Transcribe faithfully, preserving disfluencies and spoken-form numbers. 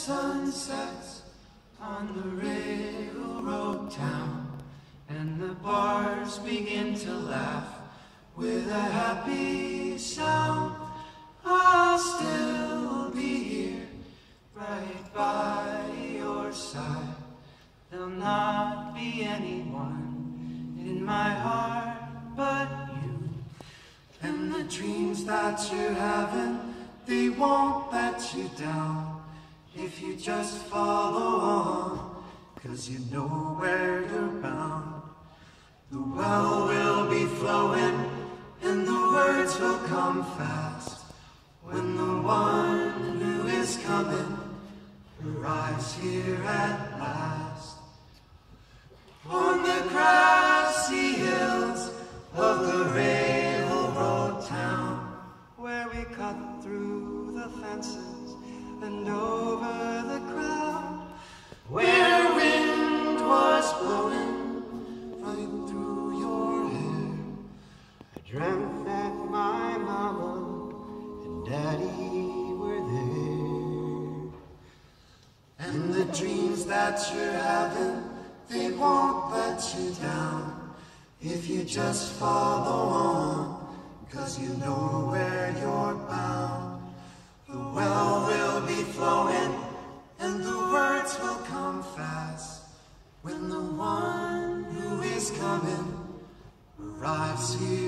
sun sets on the railroad town, and the bars begin to laugh with a happy sound, I'll still be here, right by your side. There'll not be anyone in my heart but you. And the dreams that you're having, they won't let you down if you just follow on, 'cause you know where you're bound. The well will be flowing and the words will come fast when the one who is coming arrives here at last. On the grassy hills of the railroad town, where we cut through the fences and over the ground, where wind was blowing right through your hair, I dreamt that my mama and daddy were there. And the dreams that you're having, they won't let you down if you just follow on, 'cause you know where you're bound. The well will be flowing and the words will come fast when the one who is coming arrives here.